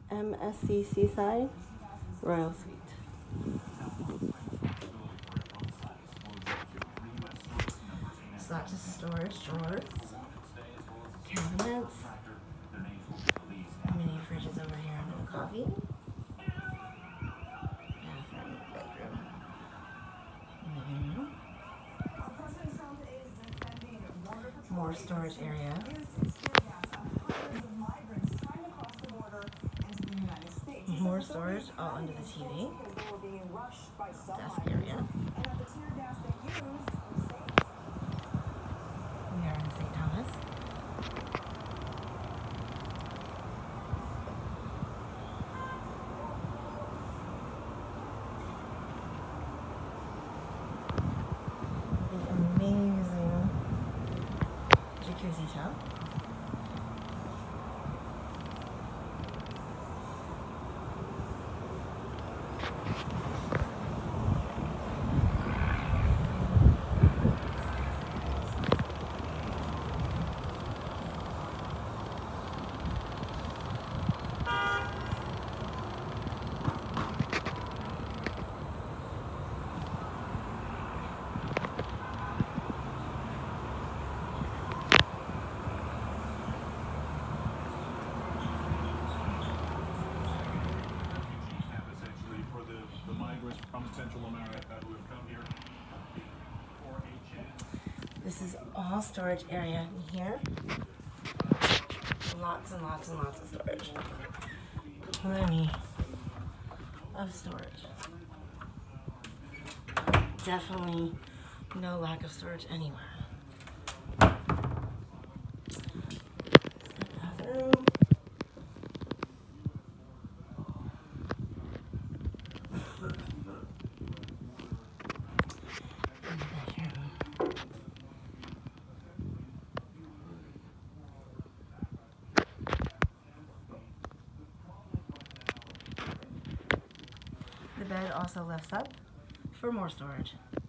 MSC Seaside Royal Suite. So lots of storage drawers, cabinets, mini fridges over here under the coffee, bathroom, bedroom, living room, more storage area. More storage all under the TV. Desk area. We are in St. Thomas. The amazing jacuzzi tub. From Central America who have come here for This is all storage area in here. Lots and lots and lots of storage. Plenty of storage. Definitely no lack of storage anywhere. Bathroom. The bed also lifts up for more storage.